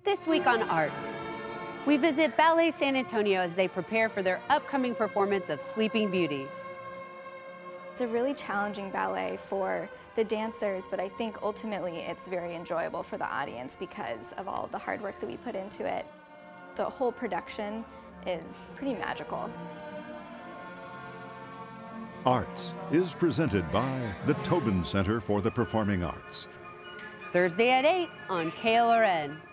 This week on Arts, we visit Ballet San Antonio as they prepare for their upcoming performance of Sleeping Beauty. It's a really challenging ballet for the dancers, but I think ultimately it's very enjoyable for the audience because of all of the hard work that we put into it. The whole production is pretty magical. Arts is presented by the Tobin Center for the Performing Arts. Thursday at 8 on KLRN.